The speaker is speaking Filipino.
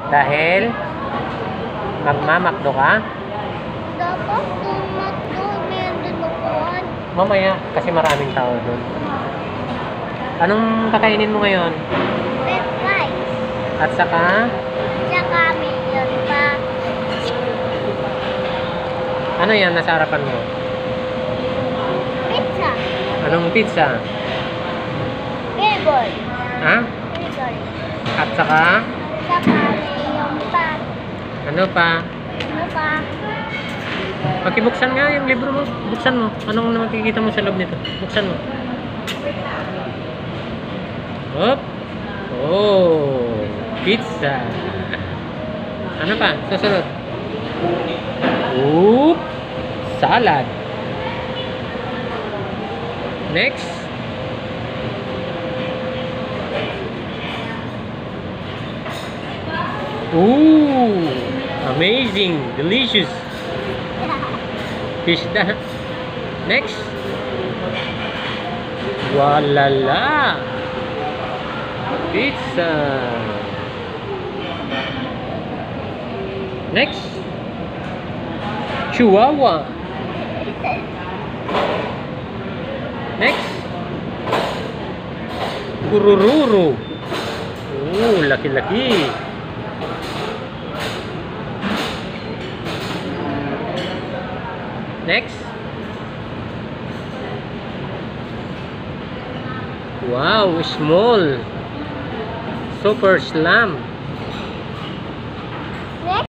Dahil magmamakdo ka? Dapat tumakbo, meron din upuan. Mamaya, kasi maraming tao doon. Anong kakainin mo ngayon? French fries. At saka, Tsaka mayroon pa. ano yan nasa harapan mo? Pizza. Anong pizza? Burger. Ha? Burger. At saka, Tsaka mayroon pa. ano pa? Ano pa? Pakibuksan nga yung libro mo. Buksan mo. Anong makikita mo sa loob nito? Buksan mo. Hop. Oh, pizza. Ano pa? Susunod. Oop. Salad. Next. Ooh, amazing, delicious. Fish da. Next. Walala. Pizza. Next. Chihuahua. Next. Kurururu. Oh, laki-laki. Next. Wow, small. Super slam.